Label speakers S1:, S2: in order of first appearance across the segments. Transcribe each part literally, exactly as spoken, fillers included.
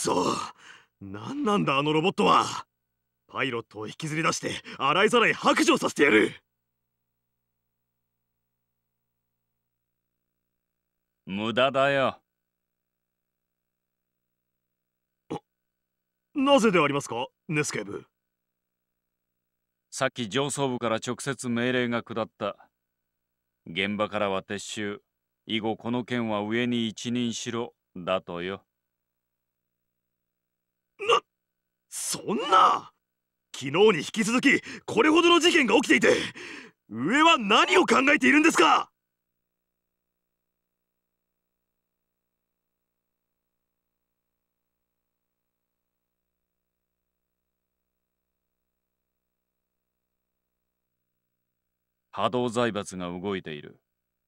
S1: そ、なんなんだあのロボットは。パイロットを引きずり出して洗いざらい白状させてやる。
S2: 無駄だよ。
S1: なぜでありますか、ネス警部。
S2: さっき上層部から直接命令が下った。現場からは撤収。以後この件は上に一任しろだとよ。
S1: な、そんな。昨日に引き続きこれほどの事件が起きていて、上は何を考えているんですか。
S2: 波動財閥が動いている。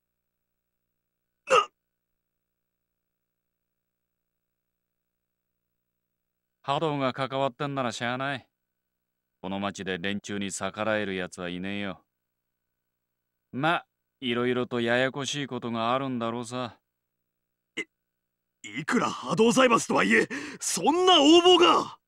S2: 波動が関わってんならしゃあない。この町で連中に逆らえるやつはいねえよ。ま、いろいろとややこしいことがあるんだろうさ。
S1: い、いくら波動財閥とはいえ、そんな横暴が。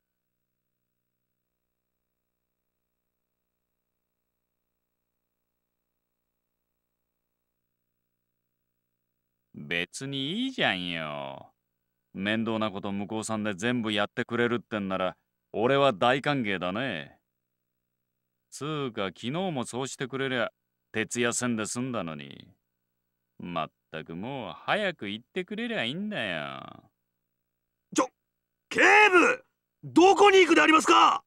S2: 別にいいじゃんよ。面倒なこと向こうさんで全部やってくれるってんなら、俺は大歓迎だね。つうか昨日もそうしてくれりゃ徹夜せんで済んだのに。まったくもう早く行ってくれりゃいいんだよ。
S1: ちょ、警部、どこに行くでありますか。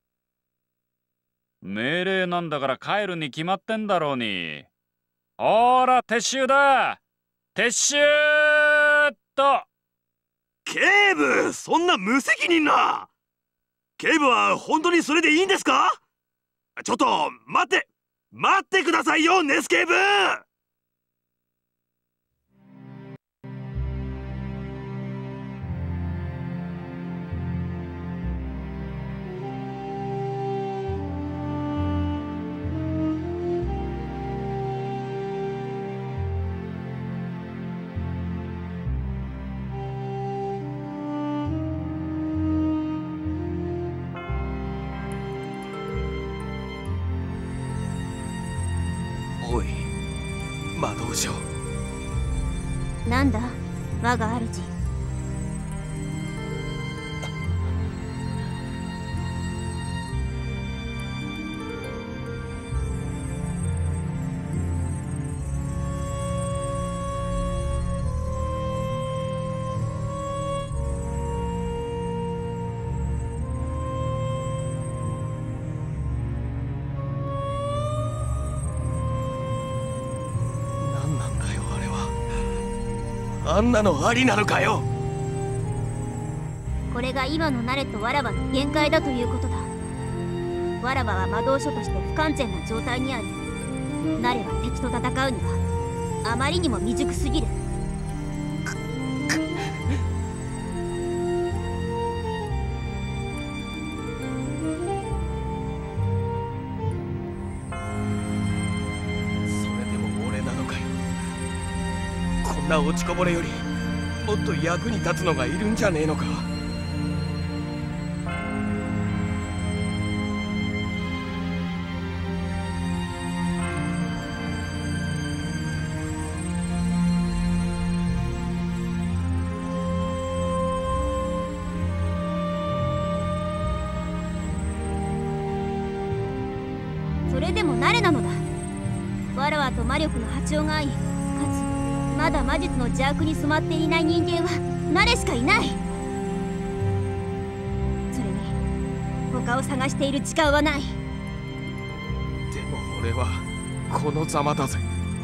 S2: 命令なんだから帰るに決まってんだろうに。ほーら撤収だ。撤収っと。
S1: 警部、そんな無責任な。警部は本当にそれでいいんですか。ちょっと待って待ってくださいよ、ネス警部。おい、魔導書。
S3: なんだ、我が主。
S1: あんなのありなのかよ。
S3: これが今のナレとわらばの限界だということだ。わらばは魔導書として不完全な状態にあり、ナレは敵と戦うにはあまりにも未熟すぎる。
S1: こんな落ちこぼれよりもっと役に立つのがいるんじゃねえのか。
S3: それでもナレなのだ。わらわと魔力の波長が合い、かつまだ魔術の邪悪に染まっていない人間はナレしかいない。それに他を探している時間はない。
S1: でも俺はこのざまだぜ。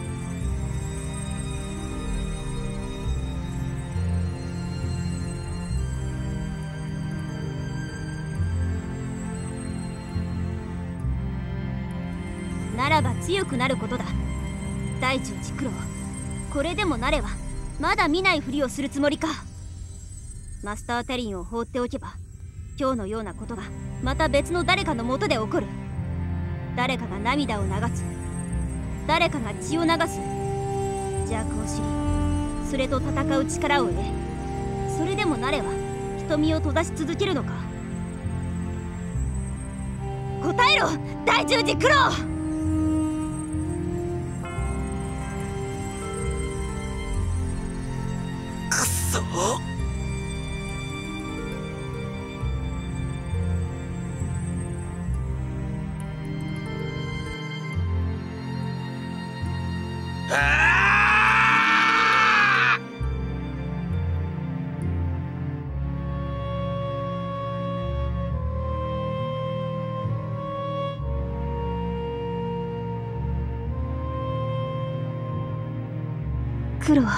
S3: ならば強くなることだ。大十字黒。これでもナレはまだ見ないふりをするつもりか。マスター・テリンを放っておけば今日のようなことがまた別の誰かのもとで起こる。誰かが涙を流す、誰かが血を流す。邪悪を知りそれと戦う力を得、それでもナレは瞳を閉ざし続けるのか。答えろ、大十字クロウ。
S1: くそ。
S3: クロウ、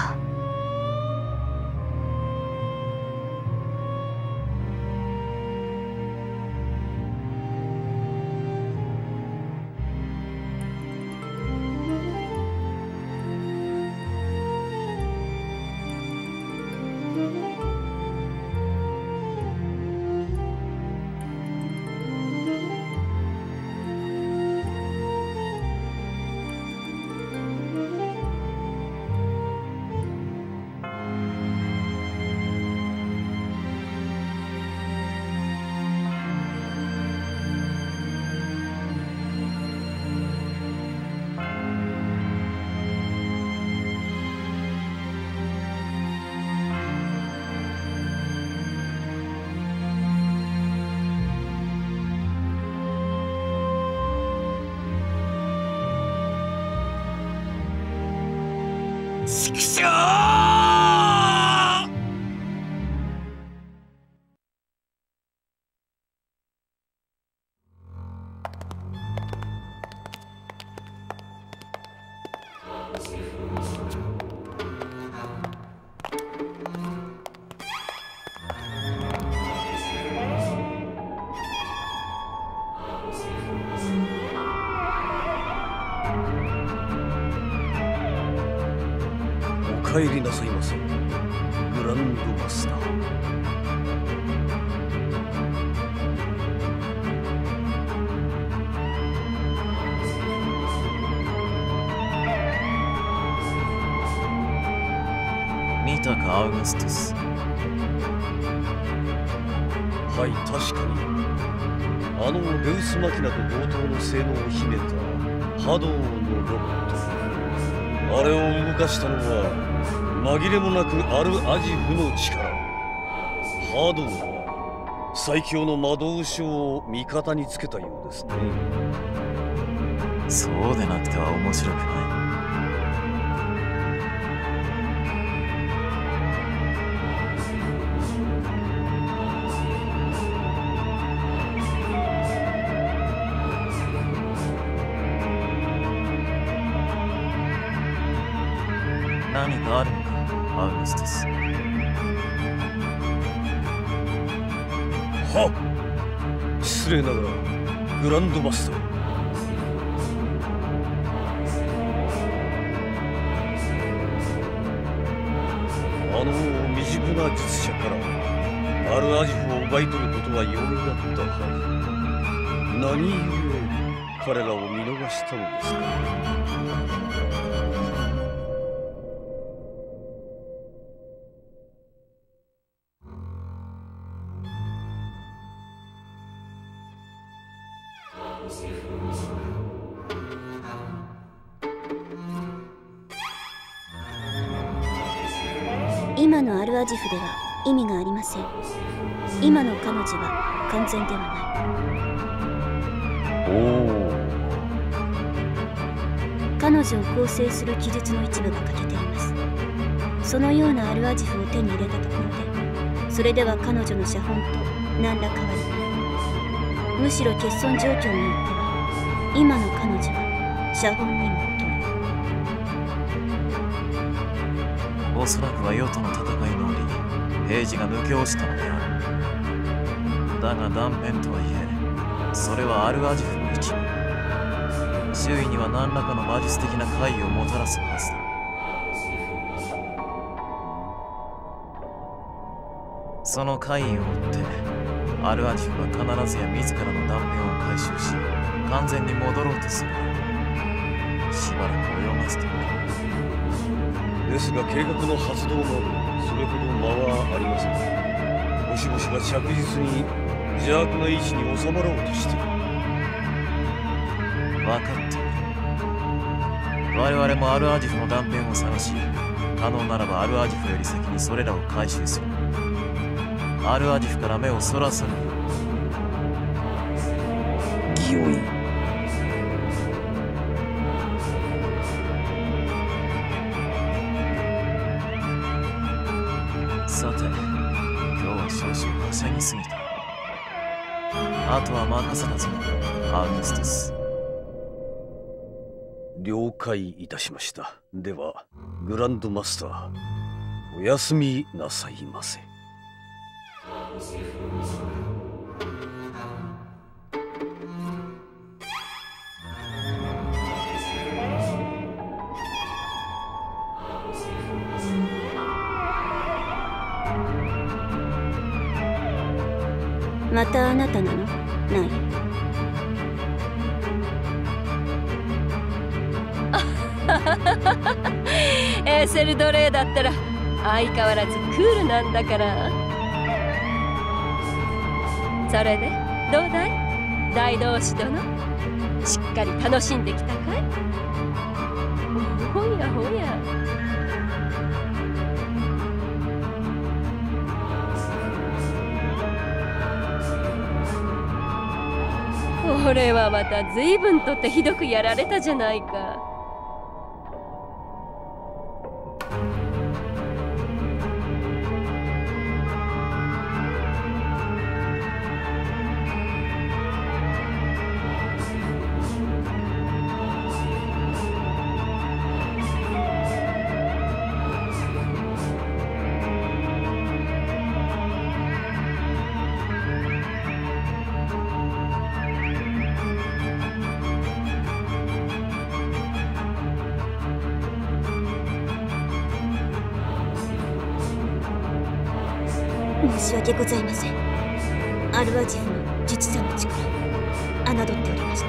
S1: ちくしょう。お帰りなさいませ、グランドマスター。
S4: 見たか、アウグストス。
S1: はい、確かにあのレウスマキナと同等の性能を秘めた波動のロボット、あれを動かしたのは紛れもなくアルアジフの力。ハドは最強の魔導書を味方につけたようですね。
S4: そうでなくては面白くない。何かあるのか、アウグストス。
S1: はっ、失礼ながらグランドマスター。あの未熟な術者からアルアジフを奪い取ることは容易だったはず。何故彼らを見逃したのですか。
S3: 今のアルアジフでは意味がありません。今の彼女は完全ではない。
S1: お
S3: お。彼女を構成する記述の一部が欠けています。そのようなアルアジフを手に入れたところで、それでは彼女の写本と何ら変わりない。むしろ欠損状況によっては今の彼女は写本にも
S4: おそらくは世との戦いの折平治が抜け落ちたのである。だが断片とはいえ、それはアルアジフの一部。周囲には何らかの魔術的な怪異をもたらすはずだ。その怪異を追ってアルアジフは必ずや自らの断片を回収し、完全に戻ろうとする。しばらく泳がせておく。
S1: ですが計画の発動までそれほど間はありません。 星々が着実に邪悪な位置に収まろうとしている。
S4: 分かっている。我々もアルアジフの断片を探し、可能ならばアルアジフより先にそれらを回収する。アルアジフから目をそらさぬよう。
S1: 清い。
S4: さて、今日は少々はしゃぎすぎた。あとは任せたぞ、アーギストス。
S1: 了解いたしました。ではグランドマスター、お休みなさいませ。
S3: またあなたなの？ない。
S5: エーセル奴隷だったら相変わらずクールなんだから。それでどうだい、大同士殿、しっかり楽しんできたかい？ほやほや。これはまた随分とってひどくやられたじゃないか。
S3: 申し訳ございません。アルアジフの術者の力、侮っておりました。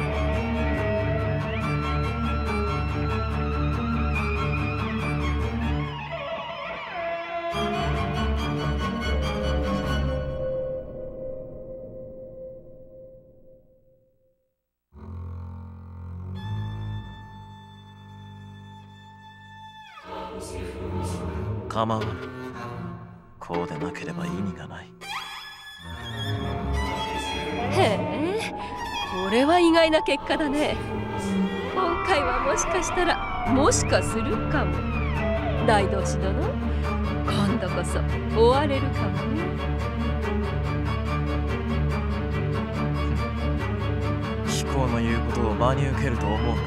S4: 構わぬ。こうでなければ意味がない。
S5: へえ、これは意外な結果だね。今回はもしかしたら、もしかするかも。大同士殿、今度こそ追われるかもね。
S4: 飛行の言うことを真に受けると思うか。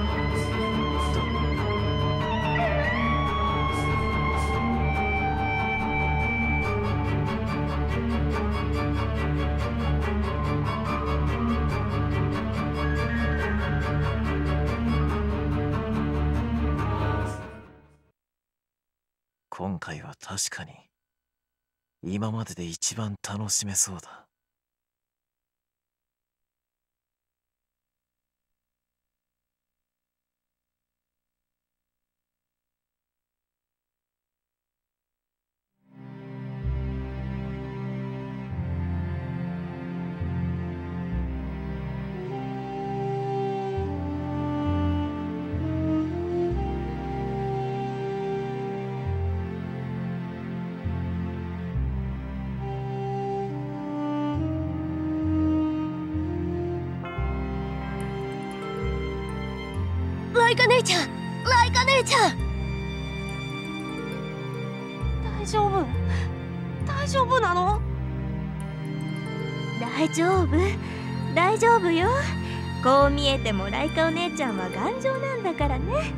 S4: 今回は確かに今までで一番楽しめそうだ。
S3: ライカ姉ちゃん、ライカ姉ちゃん、大丈夫？大丈夫なの？大丈夫、大丈夫よ。こう見えてもライカお姉ちゃんは頑丈なんだからね。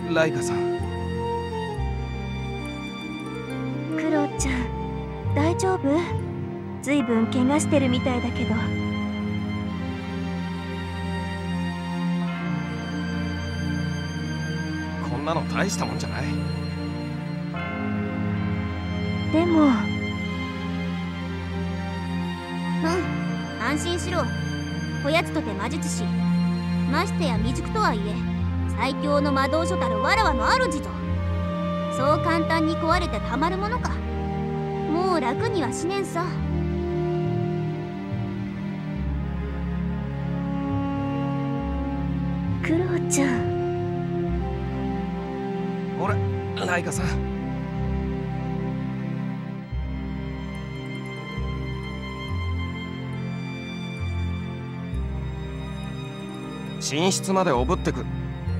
S6: ライカさん。
S3: クロちゃん大丈夫？ずいぶん怪我してるみたいだけど。
S6: こんなの大したもんじゃない。
S3: でもうん安心しろ。こやつとて魔術師、ましてや未熟とはいえ最強の魔導書たるわらわの主ぞ。そう簡単に壊れてたまるものか。もう楽にはしねんさ。クロちゃん。
S6: ほらライカさん。寝室までおぶってく。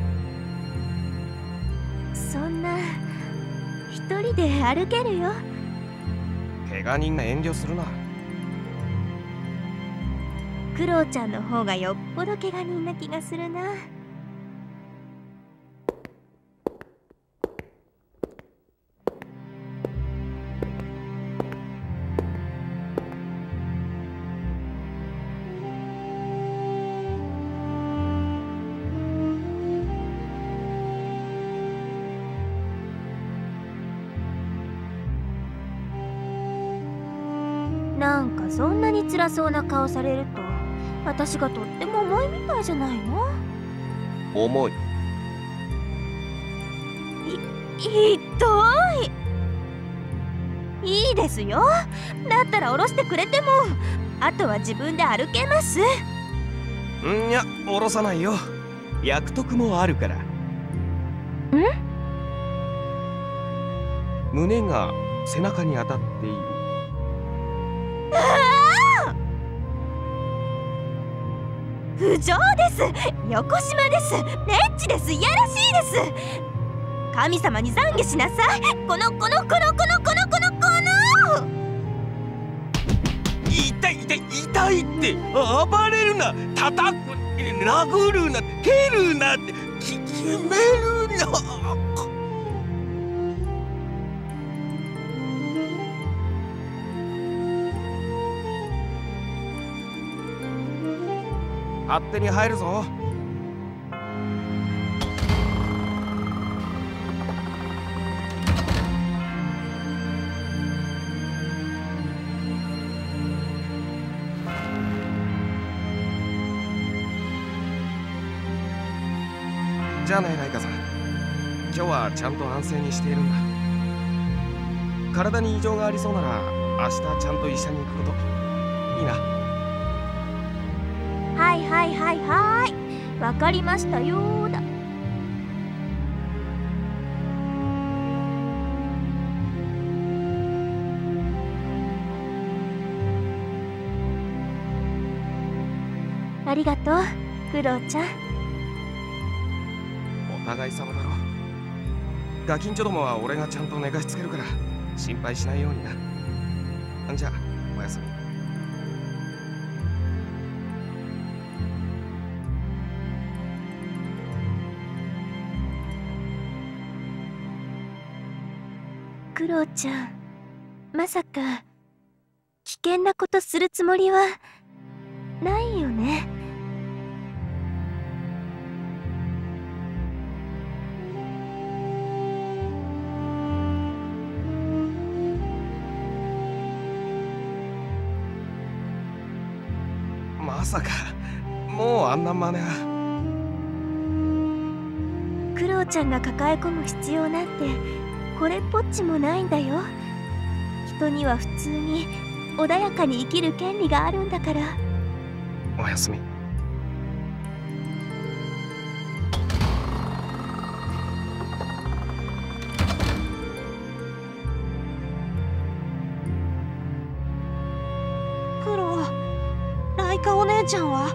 S3: そんな一人で歩けるよ。
S6: 怪我人が遠慮するな。
S3: クロちゃんの方がよっぽど怪我人な気がするな。なんかそんなに辛そうな顔されると私がとっても重いみたいじゃないの？
S6: 重い。
S3: い、ひどい。いいですよ。だったら下ろしてくれてもあとは自分で歩けます。
S6: んいや下ろさないよ。約束もあるから。ん？胸が背中に当たっている。
S3: 不浄です。よこしまです。レッチです。いやらしいです。神様に懺悔しなさい。このこのこのこのこのこのこの
S6: 痛い痛い痛いって。暴れるな、叩く、殴るな、蹴るなってき決めるな。勝手に入るぞ。じゃあねライカさん、今日はちゃんと安静にしているんだ。体に異常がありそうなら明日ちゃんと医者に行くこといいな。
S3: はいはいはいはいわかりましたよーだ。ありがとうクロちゃん。
S6: お互い様だろ。ガキンチョどもは俺がちゃんと寝かしつけるから心配しないようにな。じゃあおやすみ。
S3: クロちゃん、まさか危険なことするつもりはないよね。
S6: まさかもうあんな真似は。
S3: クロちゃんが抱え込む必要なんてこれっぽっちもないんだよ。人には普通に穏やかに生きる権利があるんだから。
S6: おやすみ。
S3: クロ、ライカお姉ちゃんは？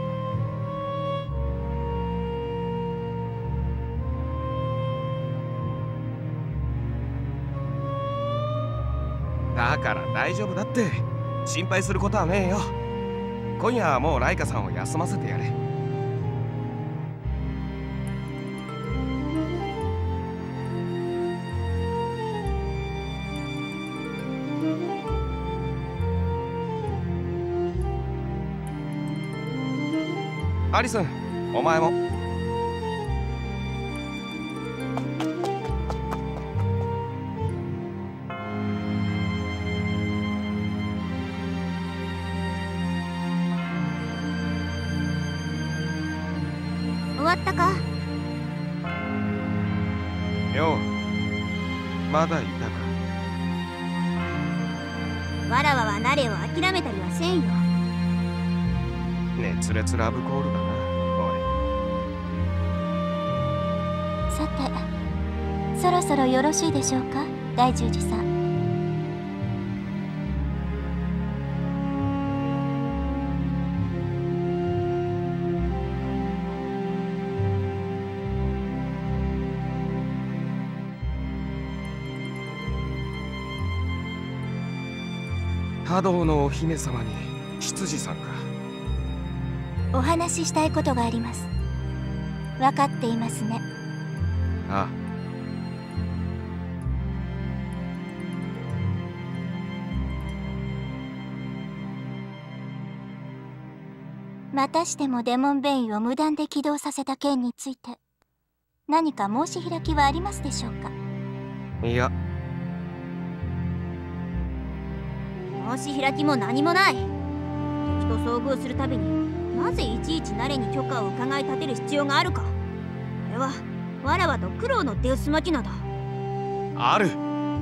S6: だから大丈夫だって。心配することはねえよ。今夜はもうライカさんを休ませてやれ。 アリスン、お前も。
S3: 終わったか？
S6: よう、まだいたか。
S3: わらわはナレを諦めたりはせんよ。
S6: 熱烈ラブコールだな、
S7: さて、そろそろよろしいでしょうか、大十字さん。
S6: 波動のお姫様に執事さんか。
S7: お話ししたいことがあります。分かっていますね。
S6: ああ。
S7: またしてもデモンベインを無断で起動させた件について何か申し開きはありますでしょうか？
S6: いや、
S3: 申し開きも何もない。敵と遭遇するたびになぜいちいちナレに許可を伺い立てる必要があるか。あれはわらわとクロウのデウスマキナだ。
S6: ある。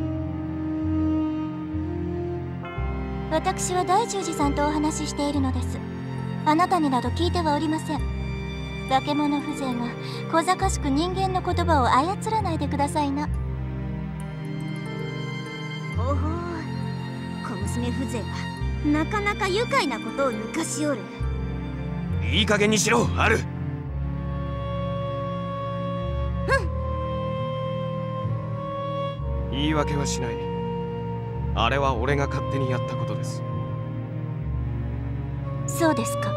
S7: 私は大十字さんとお話ししているのです。あなたになど聞いてはおりません。化け物風情が小賢しく人間の言葉を操らないでくださいな。
S3: ほうほう、小娘風情がなかなか愉快なことを抜かしおる。
S6: いい加減にしろ、ある。言い訳はしない。あれは俺が勝手にやったことです。
S7: そうですか。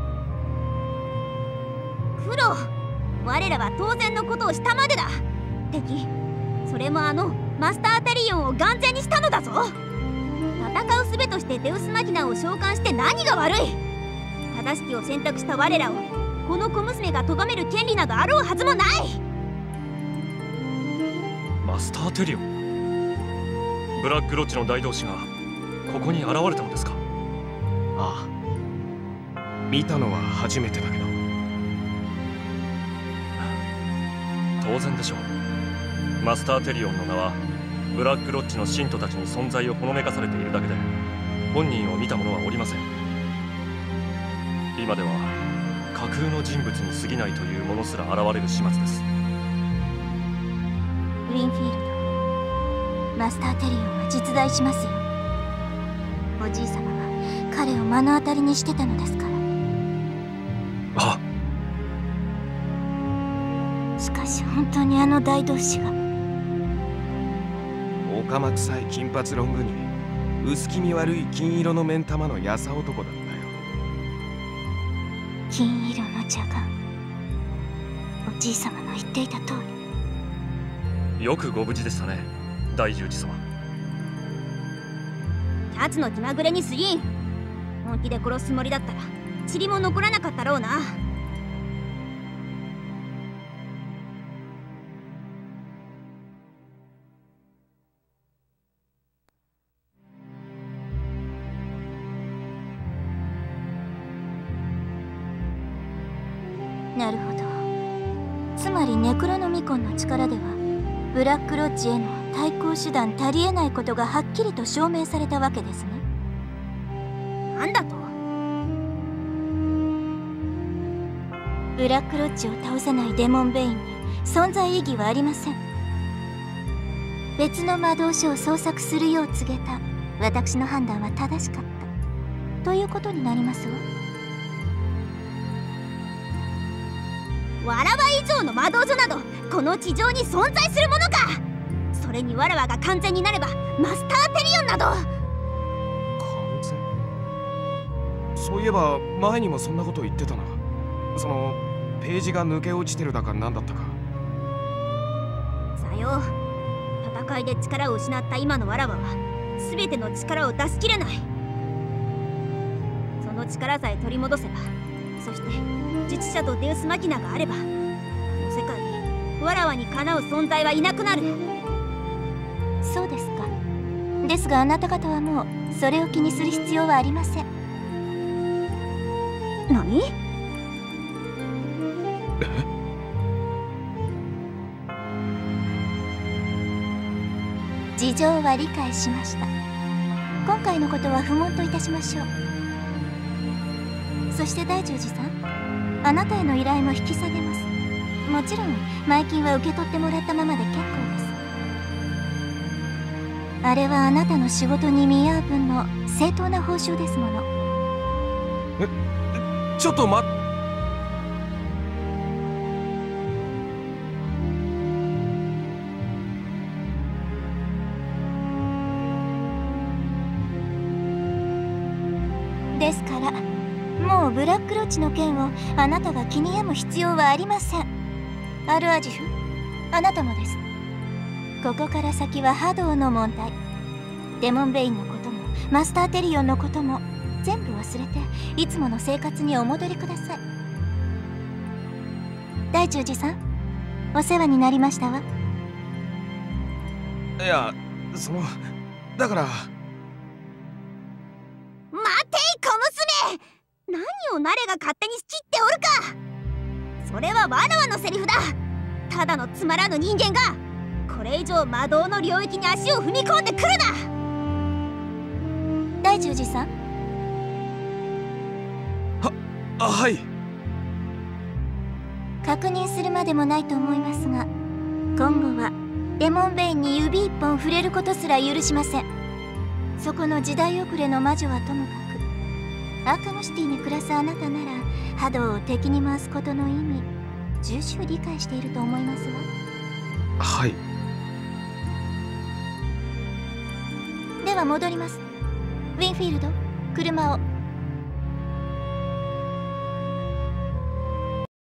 S3: クロウ、我らは当然のことをしたまでだ。敵、それもあのマスターテリオンを眼前にしたのだぞ。戦う術としてデウスマキナを召喚して何が悪い。正しきを選択した我らをこの小娘が咎める権利などあろうはずもない。
S8: マスターテリオン、ブラックロッジの大同士がここに現れたのですか？
S6: ああ、見たのは初めてだけど。
S8: 当然でしょう。マスターテリオンの名はブラックロッジの信徒たちに存在をほのめかされているだけで本人を見た者はおりません。今では架空の人物に過ぎないというものすら現れる始末です。
S7: ウィンフィールド、マスターテリオンは実在しますよ。おじい様が彼を目の当たりにしてたのですから。
S8: あ、
S7: しかし本当にあの大同士が。
S6: おかま臭い金髪ロングに薄気味悪い金色の目ん玉のやさ男だったよ。
S7: 金色の邪眼、おじい様の言っていた通
S8: り。よくご無事でしたね、大十字様。
S3: 奴の気まぐれに過ぎん。本気で殺すつもりだったら塵も残らなかったろうな。
S7: なるほど。つまりネクロノミコンの力ではブラックロッジへの対抗手段足りえないことがはっきりと証明されたわけですね。
S3: なんだと？
S7: ブラックロッジを倒せないデモンベインに存在意義はありません。別の魔導書を捜索するよう告げた私の判断は正しかったということになりますわ。
S3: わらわ以上の魔導書などこの地上に存在するものか。それにわらわが完全になればマスターテリオンなど。
S6: 完全？そういえば前にもそんなこと言ってたな。そのページが抜け落ちてるだか何だったか。
S3: さよう、戦いで力を失った今のわらわは全ての力を出し切れない。その力さえ取り戻せばそして自治者とデウスマキナがあればこの世界にわらわにかなう存在はいなくなる。
S7: そうですか。ですがあなた方はもうそれを気にする必要はありません。
S3: 何？
S7: 事情は理解しました。今回のことは不問といたしましょう。そして大十字さん、あなたへの依頼も引き下げます。もちろん前金は受け取ってもらったままで結構です。あれはあなたの仕事に見合う分の正当な報酬ですもの。
S6: え、ちょっと待っ
S7: ですからもうブラックロッジの件をあなたが気に病む必要はありません。アルアジフ、あなたもです。ここから先は波動の問題。デモンベインのこともマスターテリオンのことも全部忘れていつもの生活にお戻りください。大中寺さん、お世話になりましたわ。
S6: いや、そのだから
S3: 待てい小娘、何をナレが勝手に仕切っておるか。それはわらわのセリフだ。ただのつまらぬ人間がこれ以上魔導の領域に足を踏み込んでくるな。
S7: 大中寺さん、
S6: は、あ、はい。
S7: 確認するまでもないと思いますが、今後はデモンベインに指一本触れることすら許しません。そこの時代遅れの魔女はともかく、アーカムシティに暮らすあなたなら波動を敵に回すことの意味重々理解していると思いますわ。
S6: はい。
S7: では戻ります。ウィンフィールド、車を。